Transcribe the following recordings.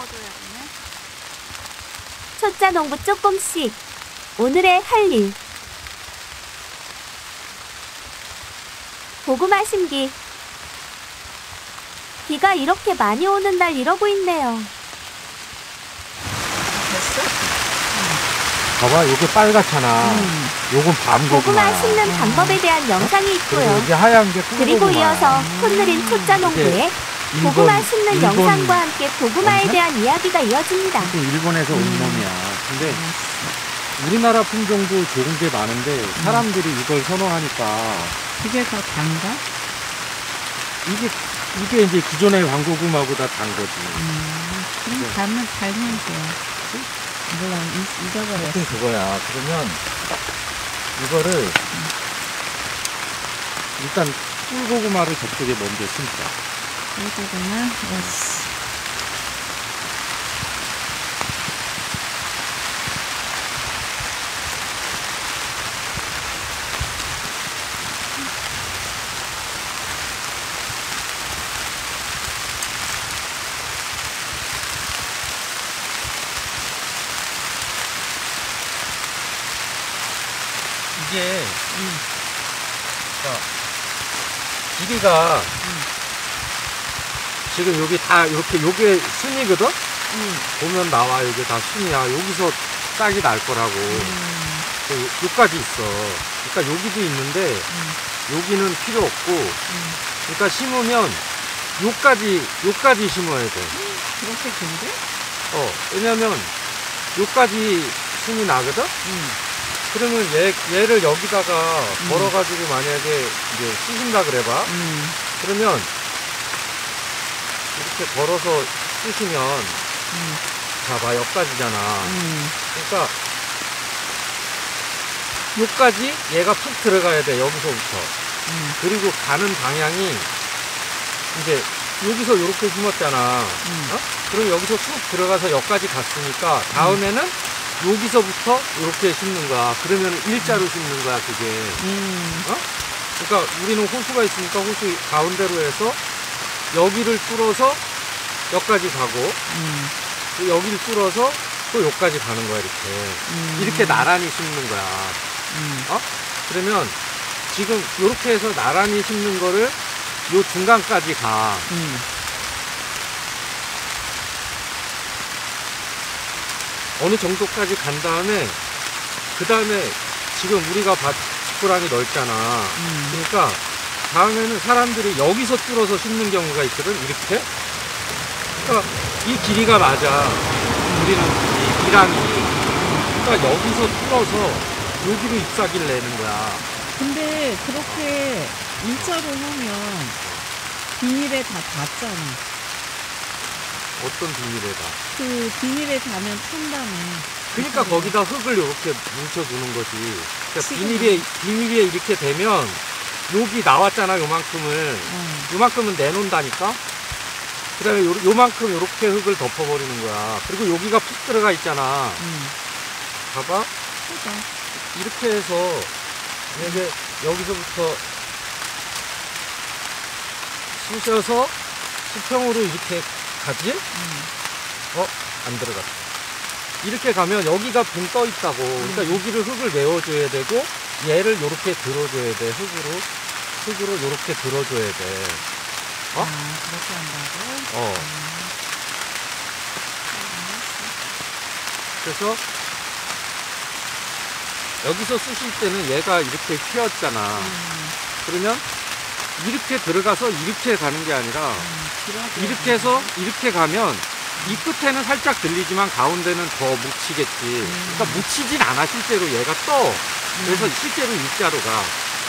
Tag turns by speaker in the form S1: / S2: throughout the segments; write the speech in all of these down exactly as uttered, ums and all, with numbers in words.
S1: 되네.
S2: 초짜 농부 조금씩. 오늘의 할 일. 고구마 심기. 비가 이렇게 많이 오는 날 이러고 있네요.
S1: 됐어?
S3: 봐봐, 요게 빨갛잖아.
S1: 음.
S3: 요건 밤고구마.
S2: 고구마 심는 방법에 대한 영상이
S3: 그리고
S2: 있고요.
S3: 여기 하얀 게
S2: 그리고
S3: 꿀고구마.
S2: 이어서 콧느린 초짜 농부의
S3: 일본,
S2: 고구마 심는
S3: 일본
S2: 영상과 함께 고구마에
S3: 원산?
S2: 대한 이야기가 이어집니다.
S3: 이게 일본에서 온
S1: 음.
S3: 놈이야. 근데 우리나라 품종도 좋은 게 많은데 사람들이 이걸 선호하니까
S1: 그게 더 단가?
S3: 이게 이게 이제 기존의 왕고구마보다 단 거지.
S1: 음. 그럼
S3: 네.
S1: 달면 달면 돼. 몰라, 잊- 잊어버렸어.
S3: 하여튼 그거야. 그러면 이거를 일단 꿀고구마를 저쪽에 먼저 심자.
S1: 이거구나. 예스.
S3: 이게
S1: 음.
S3: 자, 길이가 지금 여기 다 이렇게 요게 순이거든?
S1: 음.
S3: 보면 나와. 여기 다 순이야. 여기서 싹이 날 거라고.
S1: 음.
S3: 그, 요까지 있어. 그러니까 여기도 있는데
S1: 음.
S3: 여기는 필요 없고,
S1: 음.
S3: 그러니까 심으면 요까지 요까지 심어야 돼.
S1: 그렇게 된대?
S3: 어, 왜냐면 요까지 순이 나거든?
S1: 음.
S3: 그러면 얘, 얘를 여기다가
S1: 음.
S3: 걸어가지고 만약에 이제 쑤신다 그래봐.
S1: 음.
S3: 그러면 이렇게 걸어서 쑤시면
S1: 음.
S3: 봐봐, 여기까지잖아.
S1: 음.
S3: 그러니까 요까지 얘가 푹 들어가야 돼, 여기서부터.
S1: 음.
S3: 그리고 가는 방향이 이제 여기서 이렇게 심었잖아.
S1: 음.
S3: 어? 그럼 여기서 쑥 들어가서 여기까지 갔으니까 다음에는 여기서부터 이렇게 심는 거야. 그러면 일자로 심는 거야, 그게.
S1: 음.
S3: 어? 그러니까 우리는 호수가 있으니까 호수 가운데로 해서 여기를 뚫어서 여기까지 가고,
S1: 음.
S3: 또 여기를 뚫어서 또 여기까지 가는 거야, 이렇게.
S1: 음.
S3: 이렇게 나란히 심는 거야.
S1: 음.
S3: 어? 그러면 지금 이렇게 해서 나란히 심는 거를 요 중간까지 가.
S1: 음.
S3: 어느 정도까지 간 다음에, 그 다음에 지금 우리가 밭 지푸라기 넓잖아.
S1: 음.
S3: 그러니까 다음에는 사람들이 여기서 뚫어서 심는 경우가 있거든, 이렇게. 그러니까 이 길이가 맞아. 우리는 이 기랑이. 그러니까 여기서 뚫어서 여기로 잎사귀를 내는 거야.
S1: 근데 그렇게 일자로 하면 비닐에 다 닿잖아.
S3: 어떤 비닐에다.
S1: 그 비닐에 닿으면 탄다며.
S3: 그러니까 거기다 흙을 이렇게 뭉쳐두는 거지. 그러니까
S1: 지금-
S3: 비닐에, 비닐에 이렇게 되면 여기 나왔잖아, 요만큼을.
S1: 어.
S3: 요만큼은 내놓는다니까? 그 다음에 요, 요만큼 요렇게 흙을 덮어버리는 거야. 그리고 여기가 푹 들어가 있잖아.
S1: 음.
S3: 봐봐.
S1: 해봐.
S3: 이렇게 해서, 이게 여기서부터 쑤셔서 수평으로 이렇게 가지?
S1: 음.
S3: 어? 안 들어갔어. 이렇게 가면 여기가 붕 떠 있다고. 그러니까
S1: 음.
S3: 여기를 흙을 메워줘야 되고, 얘를 요렇게 들어줘야 돼. 흙으로. 흙으로 요렇게 들어줘야 돼. 어?
S1: 아, 그렇게 한다고?
S3: 어.
S1: 음.
S3: 그래서 여기서 쑤실 때는 얘가 이렇게 휘었잖아.
S1: 음.
S3: 그러면 이렇게 들어가서 이렇게 가는 게 아니라
S1: 음. 길어져야
S3: 이렇게 해서
S1: 되는데.
S3: 이렇게 가면 이 끝에는 살짝 들리지만 가운데는 더 묻히겠지. 그러니까 묻히진 않아, 실제로. 얘가 떠. 그래서
S1: 음.
S3: 실제로 일자로 가.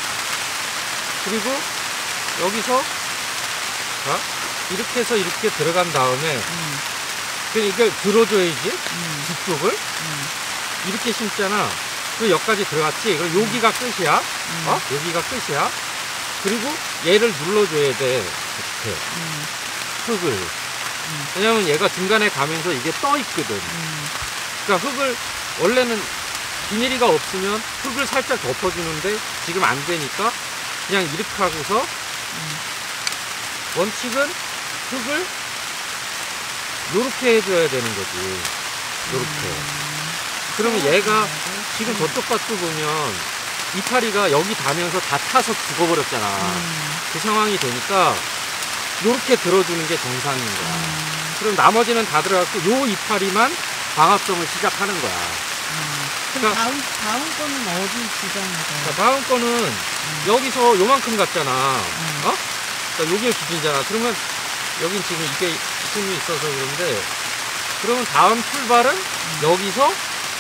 S3: 그리고 여기서 자, 이렇게 해서 이렇게 들어간 다음에
S1: 음.
S3: 그러니까 이걸 들어줘야지,
S1: 음.
S3: 뒤쪽을.
S1: 음.
S3: 이렇게 심잖아. 그리고 여기까지 들어갔지. 그럼 여기가 끝이야.
S1: 음.
S3: 어? 여기가 끝이야. 그리고 얘를 눌러줘야 돼. 이렇게.
S1: 음.
S3: 흙을.
S1: 음.
S3: 왜냐면 얘가 중간에 가면서 이게 떠 있거든.
S1: 음.
S3: 그러니까 흙을, 원래는 비닐이가 없으면 흙을 살짝 덮어주는데 지금 안 되니까 그냥 이렇게 하고서
S1: 음.
S3: 원칙은 흙을 요렇게 해줘야 되는 거지. 요렇게. 그러면 얘가 지금 저쪽 밭도 보면 이파리가 여기 닿으면서 다 타서 죽어버렸잖아.
S1: 음.
S3: 그 상황이 되니까 요렇게 들어주는 게 정상인 거야.
S1: 음.
S3: 그럼 나머지는 다 들어갔고 요 이파리만 광합성을 시작하는 거야.
S1: 음. 그럼
S3: 그러니까
S1: 다음, 다음 거는 어디 지정해서?
S3: 자, 다음 거는
S1: 음.
S3: 여기서 요만큼 갔잖아.
S1: 음.
S3: 어? 그러니까 요게 기준이잖아. 그러면 여긴 지금 이게 숨이 있어서 그런데 그러면 다음 출발은
S1: 음.
S3: 여기서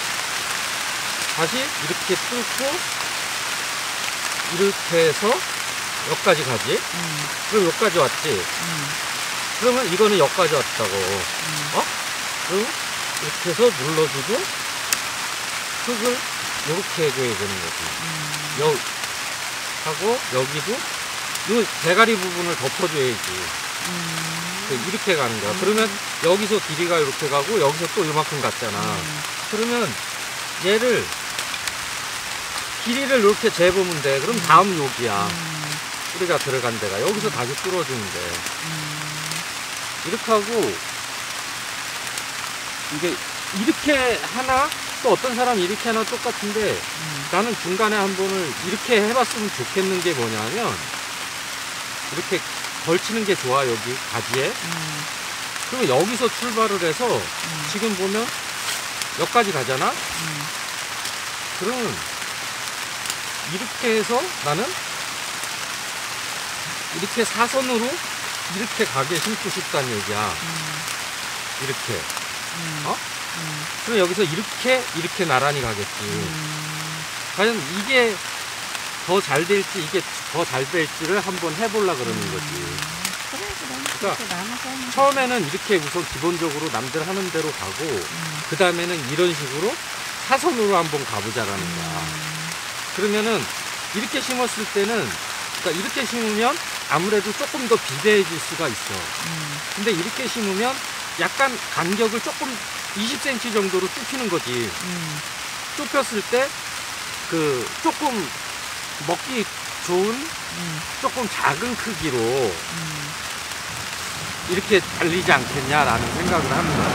S3: 다시 이렇게 뚫고 이렇게 해서 여기까지 가지.
S1: 음.
S3: 그럼 여기까지 왔지.
S1: 음.
S3: 그러면 이거는 여기까지 왔다고.
S1: 음.
S3: 어? 그럼 이렇게 해서 눌러주고 흙을 이렇게 해줘야 되는 거지.
S1: 음.
S3: 여 하고 여기도 이 대가리 부분을 덮어줘야지.
S1: 음.
S3: 그 이렇게 가는 거야. 그러면 여기서 길이가 이렇게 가고 여기서 또 이만큼 갔잖아.
S1: 음.
S3: 그러면 얘를 길이를 이렇게 재보면 돼. 그럼 다음 여기야.
S1: 음.
S3: 뿌리가 들어간 데가 여기서 다시 뚫어주면 돼.
S1: 음.
S3: 이렇게 하고 이게 이렇게 하나 또 어떤 사람이 이렇게 하나 똑같은데
S1: 음.
S3: 나는 중간에 한 번을 이렇게 해봤으면 좋겠는 게 뭐냐면 이렇게 걸치는 게 좋아. 여기 가지에.
S1: 음.
S3: 그러면 여기서 출발을 해서
S1: 음.
S3: 지금 보면 여기까지 가잖아.
S1: 음.
S3: 그러면 이렇게 해서 나는 이렇게 사선으로 이렇게 가게 심고 싶다는 얘기야.
S1: 음.
S3: 이렇게.
S1: 음.
S3: 어?
S1: 음.
S3: 그럼 여기서 이렇게 이렇게 나란히 가겠지.
S1: 음.
S3: 과연 이게 더 잘 될지 이게 더 잘 될지를 한번 해보려 그러는 거지.
S1: 그래, 그래.
S3: 그러니까
S1: 그렇게 나눠서 하면
S3: 처음에는 이렇게 우선 기본적으로 남들 하는 대로 가고
S1: 음.
S3: 그 다음에는 이런 식으로 사선으로 한번 가보자라는 거야.
S1: 음.
S3: 그러면은 이렇게 심었을 때는 그러니까 이렇게 심으면 아무래도 조금 더 비대해질 수가 있어.
S1: 음.
S3: 근데 이렇게 심으면 약간 간격을 조금 이십 센티미터 정도로 좁히는 거지.
S1: 음.
S3: 좁혔을 때 그 조금 먹기 좋은
S1: 음.
S3: 조금 작은 크기로
S1: 음.
S3: 이렇게 달리지 않겠냐라는 생각을 하는 거야.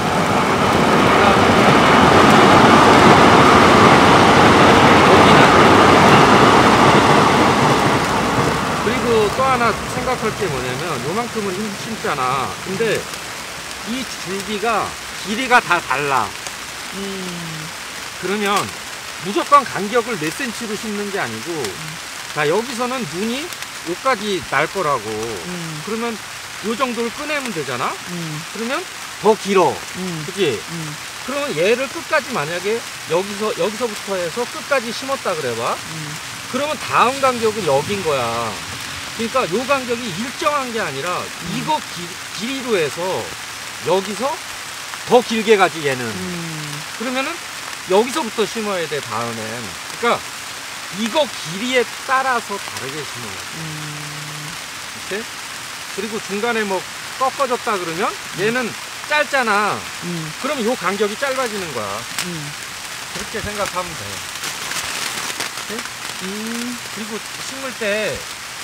S3: 그러니까 그리고 또 하나 생각할 게 뭐냐면 요만큼은 힘 심잖아. 근데 이 줄기가 길이가 다 달라.
S1: 음.
S3: 그러면 무조건 간격을 몇 센치로 심는 게 아니고
S1: 음.
S3: 자 여기서는 눈이 여기까지 날 거라고.
S1: 음.
S3: 그러면 요 정도를 꺼내면 되잖아.
S1: 음.
S3: 그러면 더 길어.
S1: 음.
S3: 그치?
S1: 음.
S3: 그러면 얘를 끝까지 만약에 여기서 여기서부터 해서 끝까지 심었다 그래봐.
S1: 음.
S3: 그러면 다음 간격은 여긴 거야. 그러니까 요 간격이 일정한 게 아니라 이거 기, 길이로 해서 여기서 더 길게 가지 얘는.
S1: 음.
S3: 그러면은 여기서부터 심어야 돼 다음엔. 그러니까 이거 길이에 따라서 다르게 심어야 돼.
S1: 음.
S3: 이렇게. 그리고 중간에 뭐 꺾어졌다 그러면 얘는 짧잖아.
S1: 음.
S3: 그러면 요 간격이 짧아지는 거야.
S1: 음.
S3: 그렇게 생각하면 돼. 이렇게?
S1: 음.
S3: 그리고 심을 때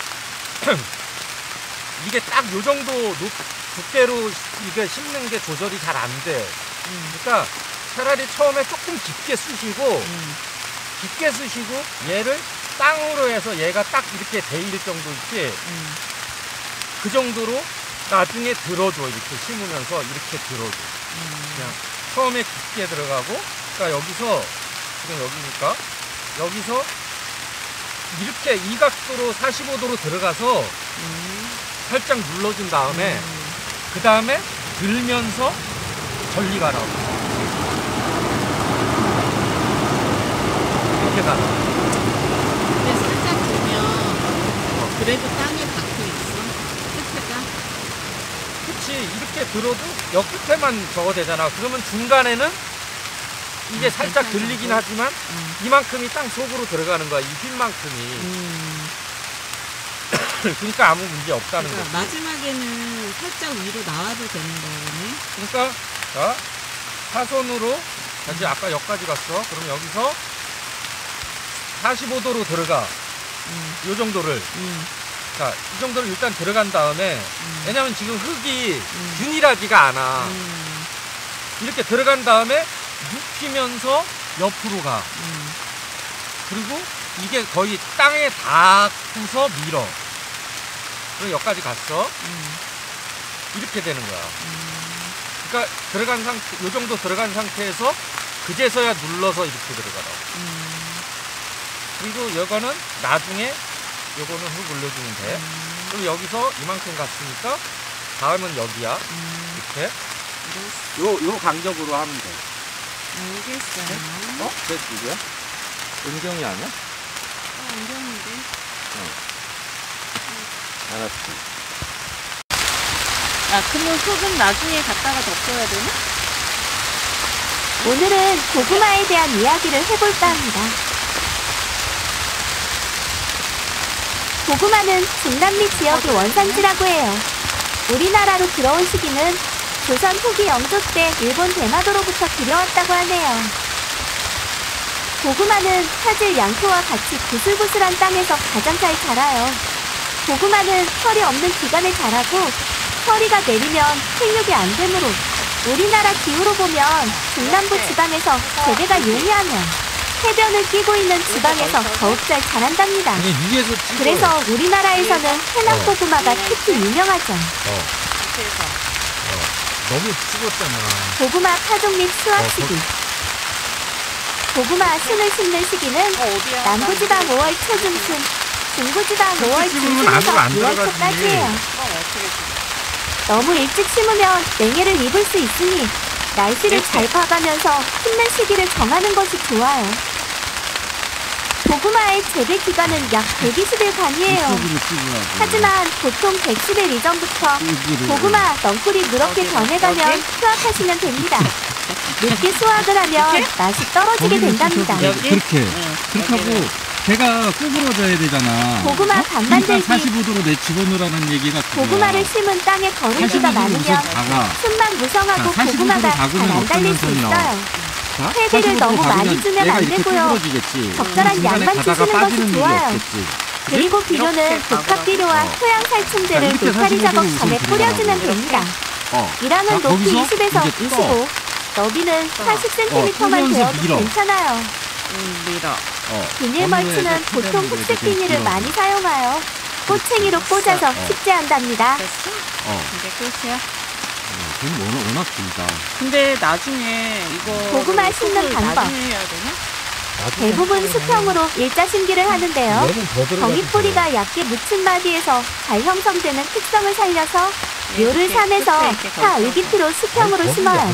S3: 이게 딱 요 정도 높, 두께로 이게 심는 게 조절이 잘 안 돼.
S1: 음.
S3: 그러니까 차라리 처음에 조금 깊게 쑤시고
S1: 음.
S3: 깊게 쑤시고 얘를 땅으로 해서 얘가 딱 이렇게 데일 정도 있지.
S1: 음.
S3: 그 정도로 나중에 들어줘. 이렇게 심으면서 이렇게 들어줘.
S1: 음.
S3: 그냥 처음에 깊게 들어가고, 그러니까 여기서 지금 여기니까 여기서 이렇게 이 각도로 사십오 도로 들어가서
S1: 음.
S3: 살짝 눌러준 다음에
S1: 음.
S3: 그 다음에 들면서 전리 가라고. 이렇게 가라.
S1: 근데 살짝 보면 그래도 땅에 박혀 있어. 끝에가.
S3: 그치. 이렇게 들어도 여 끝에만 저거 되잖아. 그러면 중간에는 이게
S1: 음,
S3: 살짝
S1: 괜찮아.
S3: 들리긴 하지만
S1: 음.
S3: 이만큼이 땅 속으로 들어가는 거야. 이 휠만큼이.
S1: 음.
S3: 그러니까 아무 문제 없다는
S1: 그러니까
S3: 거지.
S1: 마지막에는 살짝 위로 나와도 되는 거네.
S3: 그러니까 자 사선으로 다시 아까 여기까지 갔어. 그럼 여기서 사십오 도로 들어가.
S1: 음.
S3: 요 정도를.
S1: 음.
S3: 자, 이 정도로 일단 들어간 다음에
S1: 음.
S3: 왜냐면 지금 흙이
S1: 음.
S3: 균일하지가 않아.
S1: 음.
S3: 이렇게 들어간 다음에 눕히면서 옆으로 가.
S1: 음.
S3: 그리고 이게 거의 땅에 닿고서 밀어. 그리고 여기까지 갔어.
S1: 음.
S3: 이렇게 되는 거야.
S1: 음.
S3: 그러니까 들어간 상태, 요 정도 들어간 상태에서 그제서야 눌러서 이렇게 들어가라고.
S1: 음.
S3: 그리고 이거는 나중에 요거는 흙 올려주면 돼.
S1: 음.
S3: 그리고 여기서 이만큼 갔으니까 다음은 여기야.
S1: 음.
S3: 이렇게.
S1: 알았어.
S3: 요, 요 간격으로 하면 돼.
S1: 알겠어요.
S3: 어? 쟤 누구야? 은경이 아니야?
S1: 어, 어려운데.
S3: 알았어.
S1: 아, 그러면 흙은 나중에 갖다가 덮어야 되나?
S2: 오늘은 고구마에 대한 이야기를 해볼까 합니다. 고구마는 중남미 지역의 원산지라고 해요. 우리나라로 들어온 시기는 조선 후기 영조 때 일본 대마도로부터 들여왔다고 하네요. 고구마는 화질 양토와 같이 구슬구슬한 땅에서 가장 잘 자라요. 고구마는 털이 없는 기간에 자라고 서리가 내리면 생육이 안 되므로 우리나라 기후로 보면 중남부 지방에서 재배가 용이하면 해변을 끼고 있는 지방에서 더욱 잘 자란답니다.
S3: 아니, 위에서 찍어.
S2: 그래서 우리나라에서는 해남 고구마가 특히 유명하죠.
S3: 어,
S1: 그래서.
S3: 어. 너무 찍었잖아.
S2: 고구마 파종 및 수확
S3: 어,
S2: 시기. 고구마 순을 심는 시기는
S1: 어, 어디야?
S2: 남부지방 오월 초중순, 중부지방 오월
S3: 심으면 안으로
S2: 중순에서
S3: 안
S2: 유월
S3: 들어가지.
S2: 초까지예요.
S1: 어, 어떻게 지
S2: 너무 일찍 심으면 냉해를 입을 수 있으니 날씨를
S1: 이렇게.
S2: 잘 봐가면서 심는 시기를 정하는 것이 좋아요. 고구마의 재배 기간은 약 백이십 일간이에요. 하지만 보통 백십 일 이전부터 고구마 넝쿨이 누렇게
S1: 어디로?
S2: 변해가면
S1: 여기?
S2: 수확하시면 됩니다. 늦게 수확을 하면
S1: 이렇게?
S2: 맛이 떨어지게 된답니다.
S1: 여기?
S4: 그렇게
S1: 응,
S4: 그렇게 하고
S1: 여기는.
S4: 배가 구부러져야 되잖아.
S2: 고구마
S4: 어?
S2: 반
S4: 그러니까
S2: 만들기.
S4: 사십오 도로 내 집어넣으라는 얘기가 그거야.
S2: 고구마를 심은 땅에 거름기가
S4: 사십오 도로
S2: 많으면
S4: 우선 박아.
S2: 순만 무성하고
S4: 자, 사십오
S2: 고구마가
S4: 도로
S2: 잘
S4: 박으면
S2: 안 달릴 수
S4: 어떤 현상이 나와?
S2: 있어요.
S4: 자,
S2: 퇴비를
S4: 사십오 도로
S2: 너무 많이
S4: 박으면
S2: 주면
S4: 얘가
S2: 안
S4: 이렇게
S2: 되고요.
S4: 구부러지겠지.
S2: 적절한
S4: 중간에
S2: 양만
S4: 가다가
S2: 주시는 것이
S4: 빠지는 일이
S2: 좋아요.
S4: 없겠지.
S2: 그리고 비료는
S1: 이렇게
S2: 복합비료와
S4: 어.
S2: 토양 살충제를
S4: 자, 이렇게
S2: 돌파리
S4: 사십오
S2: 작업
S4: 도로
S2: 전에
S4: 우선
S2: 뿌려주면
S4: 들어가고.
S2: 됩니다.
S4: 어.
S2: 이랑은
S4: 자,
S2: 높이
S4: 거기서
S2: 이십에서
S4: 이제
S2: 이십오, 너비는
S1: 떠.
S2: 사십 센티미터만
S4: 어,
S2: 되어도
S4: 밀어.
S2: 괜찮아요.
S1: 음, 밀어.
S4: 어.
S2: 비닐
S4: 건조해서
S2: 멀치는 보통
S4: 최대한
S2: 흑색
S4: 이렇게
S2: 비닐을
S4: 밀어.
S2: 많이 사용하여 꼬챙이로 꽂아서
S4: 어.
S2: 식재한답니다.
S1: 됐어?
S4: 어.
S1: 이제 끝이야?
S4: 어, 그건 워낙, 워낙 길다.
S1: 근데 나중에 이거
S2: 고구마 심는 방법.
S1: 나중에 해야 되나?
S2: 대부분 수평으로 일자 심기를 하는데요.
S3: 얘는 더 들어가지.
S2: 덩이뿌리가 얇게 묻힌 마디에서 잘 형성되는 특성을 살려서 묘를
S1: 이렇게
S2: 삼에서
S1: 끝에 이렇게
S2: 타
S1: 걸쳐서.
S2: 의기피로 수평으로 심어요.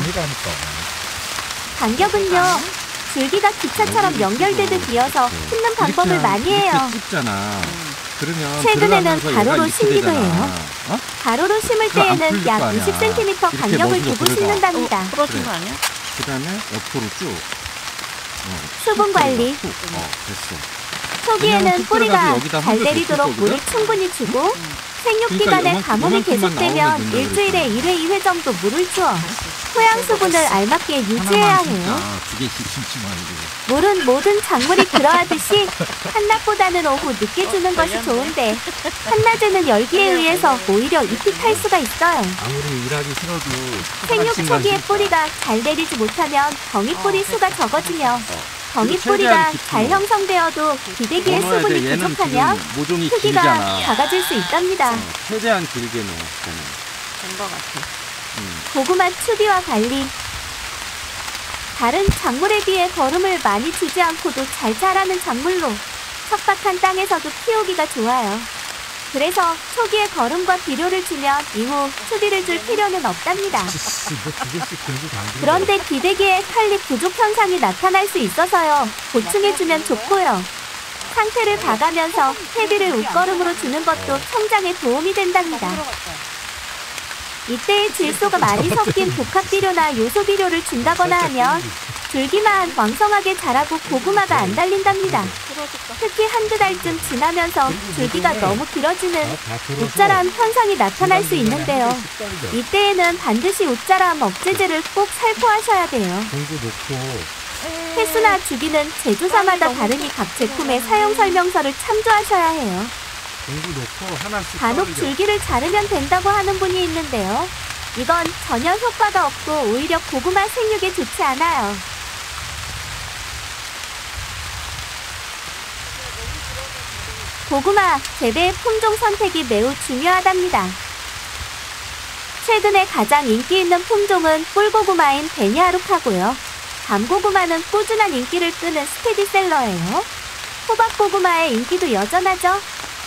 S2: 간격은요, 줄기가 기차처럼 연결되듯 이어서 심는 방법을
S4: 이렇게
S2: 많이 해요.
S4: 이렇게 찝잖아.
S1: 음.
S4: 그러면
S2: 최근에는
S4: 들어가면서 얘가
S2: 가로로
S4: 이렇게
S2: 심기도
S4: 되잖아.
S2: 해요.
S4: 어?
S2: 가로로 심을
S4: 그거 안
S2: 때에는
S4: 풀릴 거
S2: 약
S4: 아니야.
S2: 이십 센티미터
S4: 이렇게
S2: 간격을
S4: 멋으로
S2: 두고
S4: 들어가.
S2: 심는답니다.
S1: 어, 부러진
S4: 그래.
S1: 거 아니야?
S4: 그 다음에 옆으로 쭉. 어,
S2: 수분 관리.
S4: 쭉. 어, 됐어.
S2: 초기에는
S4: 왜냐면 흙
S2: 뿌리가
S4: 들어가서 여기다
S2: 잘
S4: 흙을
S2: 내리도록
S4: 덮을
S2: 물을
S4: 거거든?
S2: 충분히 주고
S1: 음.
S2: 생육
S4: 그러니까
S2: 기간에
S4: 요만큼-
S2: 가뭄이
S4: 요만큼만
S2: 계속되면
S4: 나오면 된다
S2: 일주일에
S4: 그랬잖아.
S2: 일 회, 이 회 정도 물을 주어 토양 수분을 알맞게 유지해야
S4: 하나만
S2: 해요.
S4: 진짜 두 개씩 심지 말고.
S2: 물은 모든 작물이 그러하듯이 한낮보다는 오후 늦게 주는 것이 좋은데 한낮에는 열기에 의해서 오히려 잎이 탈 수가 있어요.
S4: 아무리 일하기 싫어도
S2: 생육
S4: 하나씩만
S2: 초기에
S4: 심자.
S2: 뿌리가 잘 내리지 못하면 덩이뿌리
S1: 어,
S2: 수가 적어지며
S4: 어.
S2: 덩이뿌리가
S4: 최대한 깊이
S2: 잘
S4: 넣어.
S2: 형성되어도 기대기의
S4: 넣어야 돼.
S2: 수분이
S4: 얘는
S2: 부족하면
S4: 지금 모종이
S2: 크기가
S4: 길잖아.
S2: 작아질 수 있답니다.
S4: 어, 최대한 길게 넣어. 저는.
S1: 된 거 같아.
S4: 음.
S2: 고구마 추비와 관리. 다른 작물에 비해 거름을 많이 주지 않고도 잘 자라는 작물로 척박한 땅에서도 키우기가 좋아요. 그래서 초기에 거름과 비료를 주면 이후 추비를 줄 필요는 없답니다. 그런데 기대기에 칼립 부족 현상이 나타날 수 있어서요. 보충해주면 좋고요. 상태를 봐가면서 퇴비를 웃거름으로 주는 것도 성장에 도움이 된답니다. 이때의 질소가 많이 섞인 복합비료나 요소비료를 준다거나 하면 줄기만 왕성하게 자라고 고구마가 안 달린답니다. 특히 한두 달쯤 지나면서 줄기가 너무 길어지는 옷자람 현상이 나타날 수 있는데요. 이때에는 반드시 옷자람 억제제를 꼭 살포하셔야 돼요. 횟수나 주기는 제조사마다 다르니 각 제품의 사용 설명서를 참조하셔야 해요.
S4: 공구 놓고 하나씩
S2: 간혹
S4: 떨겨.
S2: 줄기를 자르면 된다고 하는 분이 있는데요. 이건 전혀 효과가 없고 오히려 고구마 생육에 좋지 않아요. 고구마 재배의 품종 선택이 매우 중요하답니다. 최근에 가장 인기 있는 품종은 꿀고구마인 베니아룩하고요. 밤고구마는 꾸준한 인기를 끄는 스테디셀러예요. 호박고구마의 인기도 여전하죠.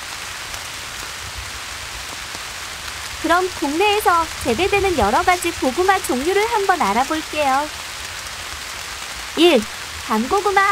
S2: 그럼 국내에서 재배되는 여러가지 고구마 종류를 한번 알아볼게요. 일. 밤고구마.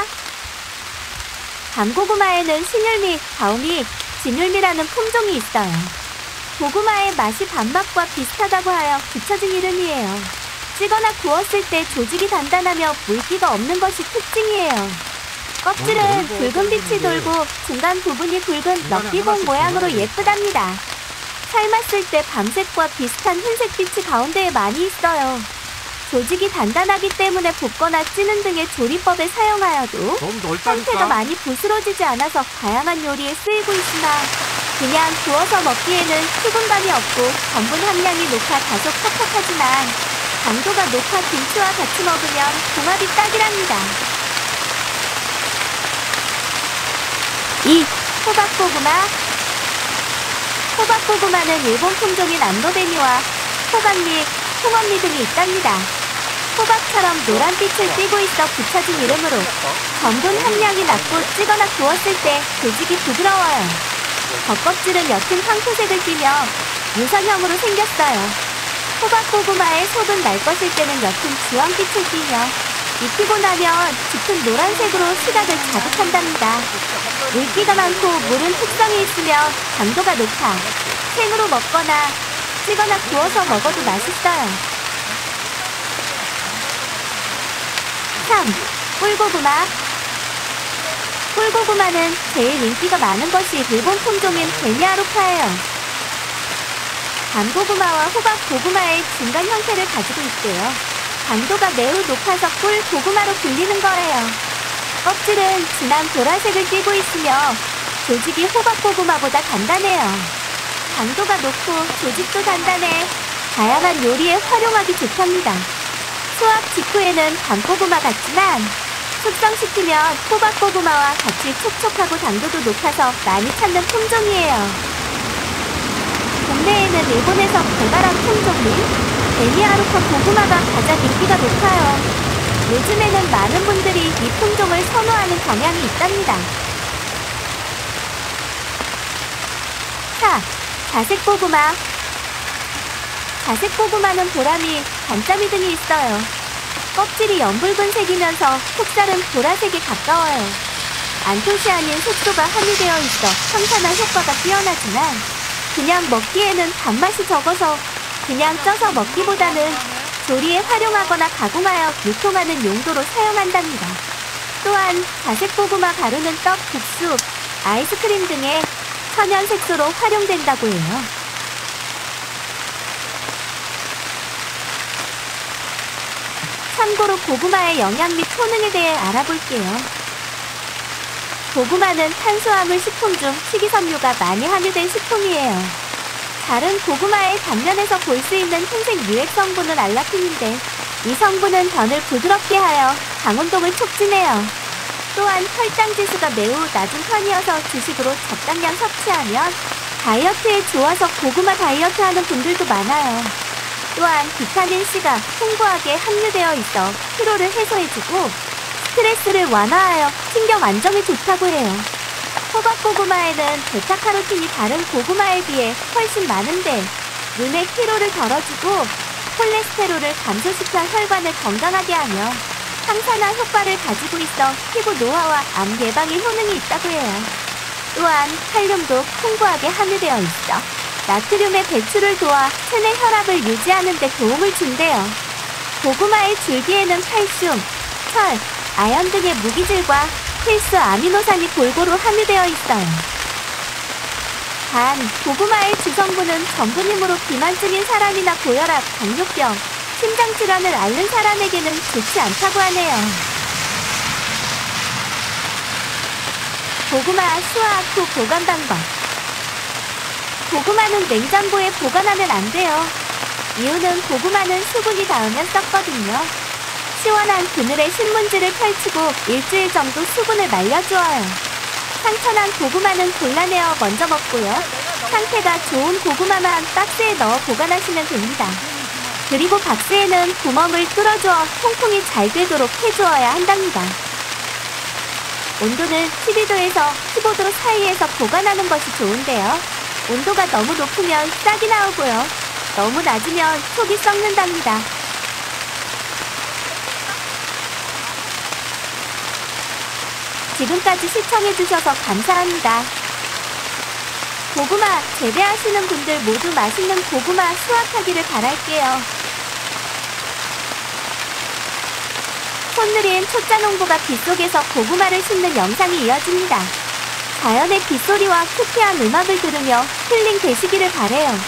S2: 밤고구마에는 신율미, 가오미, 진율미라는 품종이 있어요. 고구마의 맛이 밤맛과 비슷하다고 하여 붙여진 이름이에요. 찌거나 구웠을 때 조직이 단단하며 물기가 없는 것이 특징이에요. 껍질은 붉은 빛이 돌고 중간 부분이 굵은 럭비공 모양으로 예쁘답니다. 삶았을 때 밤색과 비슷한 흰색빛이 가운데에 많이 있어요. 조직이 단단하기 때문에 볶거나 찌는 등의 조리법에 사용하여도
S4: 너무
S2: 상태가
S4: 넓다니까.
S2: 많이 부스러지지 않아서 다양한 요리에 쓰이고 있으나 그냥 구워서 먹기에는 수분감이 없고 전분 함량이 높아 다소 퍽퍽하지만 당도가 높아 김치와 같이 먹으면 궁합이 딱이랍니다. 이. 호박고구마. 호박고구마는 일본 품종인 안도베니와 호박미, 홍언미 등이 있답니다. 호박처럼 노란빛을 띠고 있어 붙여진 이름으로 전분 함량이 낮고 찌거나 구웠을 때 조직이 부드러워요. 겉껍질은 옅은 황토색을 띠며 유선형으로 생겼어요. 호박고구마의 속은 낡았을 때는 옅은 주황빛을 띠며 익히고 나면 짙은 노란색으로 시각을 자극한답니다. 물기가 많고 물은 특성이 있으며 당도가 높아 생으로 먹거나 찌거나 구워서 먹어도 맛있어요. 삼. 꿀고구마. 꿀고구마는 제일 인기가 많은 것이 일본 품종인 베니아루카예요. 밤고구마와 호박고구마의 중간 형태를 가지고 있고요. 당도가 매우 높아서 꿀고구마로 불리는 거래요. 껍질은 진한 보라색을 띠고 있으며 조직이 호박고구마보다 단단해요. 당도가 높고 조직도 단단해 다양한 요리에 활용하기 좋답니다. 수확 직후에는 밤고구마 같지만 숙성시키면 호박고구마와 같이 촉촉하고 당도도 높아서 많이 찾는 품종이에요. 국내에는 일본에서 개발한 품종인 베니아루카 고구마가 가장 인기가 높아요. 요즘에는 많은 분들이 이 품종을 선호하는 경향이 있답니다. 사. 자색고구마. 자색고구마는 보라미, 반짜미 등이 있어요. 껍질이 연붉은색이면서 속살은 보라색에 가까워요. 안토시아닌 색소가 함유되어 있어 항산화 효과가 뛰어나지만 그냥 먹기에는 단맛이 적어서 그냥 쪄서 먹기보다는 조리에 활용하거나 가공하여 유통하는 용도로 사용한답니다. 또한 자색고구마 가루는 떡, 국수, 아이스크림 등의 천연 색소로 활용된다고 해요. 참고로 고구마의 영양 및 효능에 대해 알아볼게요. 고구마는 탄수화물 식품 중 식이섬유가 많이 함유된 식품이에요. 다른 고구마의 단면에서 볼 수 있는 흰색 유액 성분은 알라틴인데 이 성분은 변을 부드럽게 하여 강운동을 촉진해요. 또한 혈당 지수가 매우 낮은 편이어서 주식으로 적당량 섭취하면 다이어트에 좋아서 고구마 다이어트 하는 분들도 많아요. 또한 비타민C가 풍부하게 함유되어 있어 피로를 해소해주고 스트레스를 완화하여 신경 안정에 좋다고 해요. 호박고구마에는 베타카로틴이 다른 고구마에 비해 훨씬 많은데 눈의 피로를 덜어주고 콜레스테롤을 감소시켜 혈관을 건강하게 하며 항산화 효과를 가지고 있어 피부 노화와 암 예방에 효능이 있다고 해요. 또한 칼륨도 풍부하게 함유되어 있어 나트륨의 배출을 도와 체내 혈압을 유지하는 데 도움을 준대요. 고구마의 줄기에는 칼슘, 철, 아연 등의 무기질과 필수 아미노산이 골고루 함유되어 있어요. 단, 고구마의 주성분은 전분이므로 비만증인 사람이나 고혈압, 당뇨병, 심장질환을 앓는 사람에게는 좋지 않다고 하네요. 고구마 수확 후 보관 방법. 고구마는 냉장고에 보관하면 안 돼요. 이유는 고구마는 수분이 닿으면 썩거든요. 시원한 그늘에 신문지를 펼치고 일주일 정도 수분을 말려주어요. 상처난 고구마는 골라내어 먼저 먹고요. 상태가 좋은 고구마만 박스에 넣어 보관하시면 됩니다. 그리고 박스에는 구멍을 뚫어주어 통풍이 잘 되도록 해주어야 한답니다. 온도는 십이 도에서 십오 도 사이에서 보관하는 것이 좋은데요. 온도가 너무 높으면 싹이 나오고요. 너무 낮으면 속이 썩는답니다. 지금까지 시청해주셔서 감사합니다. 고구마 재배하시는 분들 모두 맛있는 고구마 수확하기를 바랄게요. 손느린 초짜농부가 빗속에서 고구마를 심는 영상이 이어집니다. 자연의 빗소리와 큐티한 음악을 들으며 힐링 되시기를 바래요.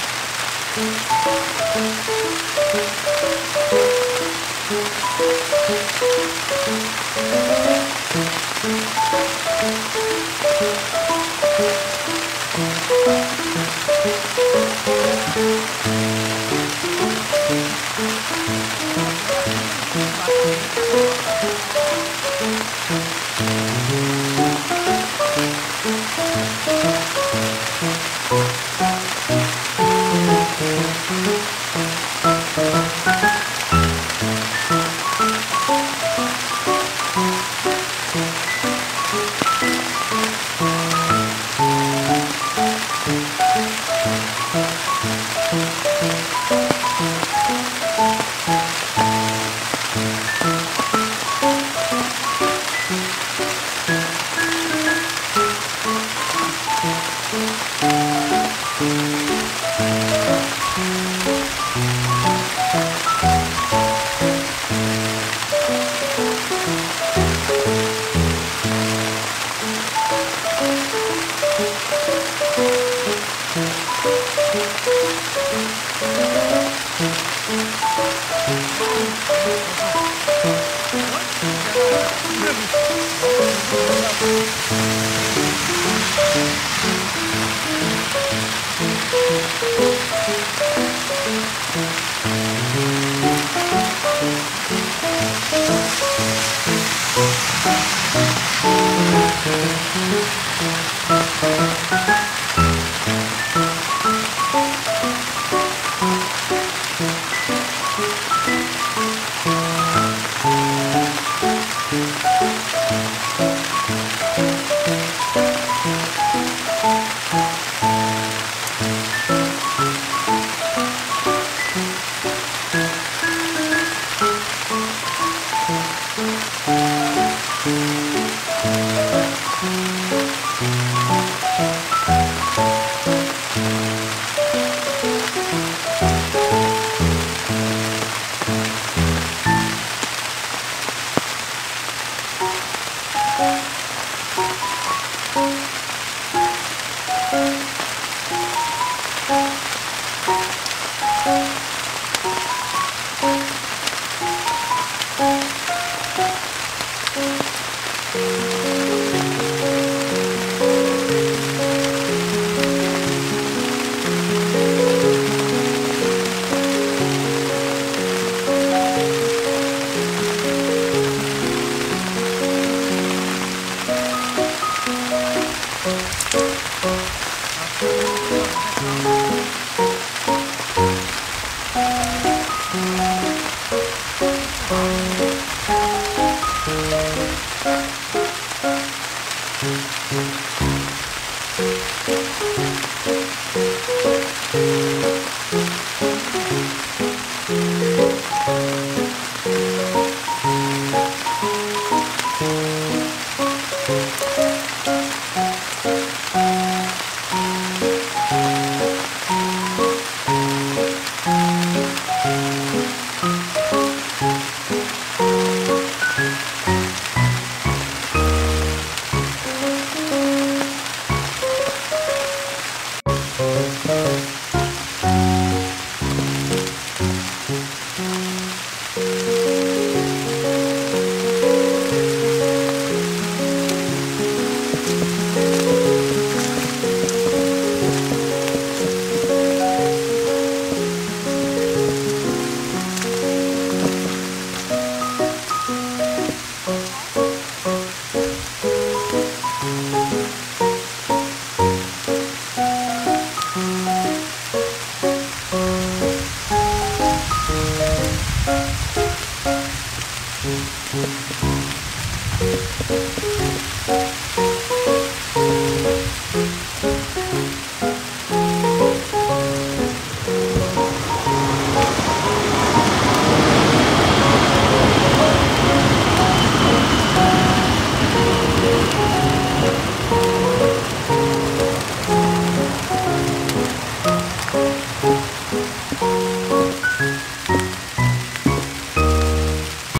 S2: Thank you.